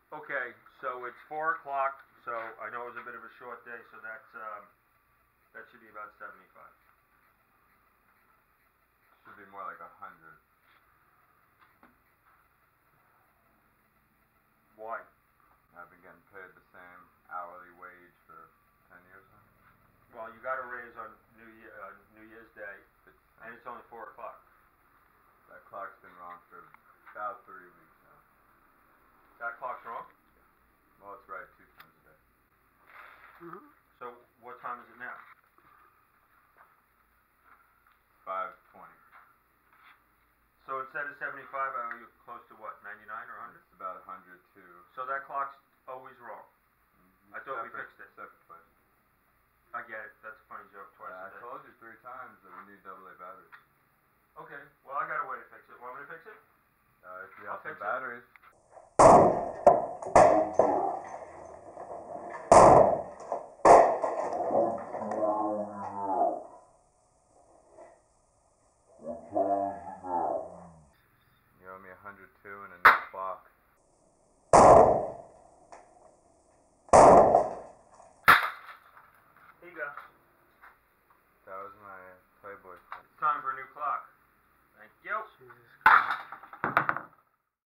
Okay, so it's 4 o'clock, so I know it was a bit of a short day, so that should be about 75. Should be more like 100. Why? I've been getting paid the same hourly wage for 10 years now. Well, you got a raise on New Year's Day, and it's only 4 o'clock. That clock's been wrong for about 3 weeks now. That clock's wrong? Well, it's right 2 times a day. So what time is it now? 5:20. So instead of 75, I owe you close to what, 99 or 100? It's about 100 too. So that clock's always wrong. I thought we fixed it. Except for twice. I get it. That's a funny joke. Twice a I day. told you 3 times that we need AA batteries. Okay. Well, I got a way to fix it. Want me to fix it? If you I'll have some fix it. batteries. You owe me 102 and a new clock. Here you go. That was my Playboy. It's time for a new clock. Thank you. Jesus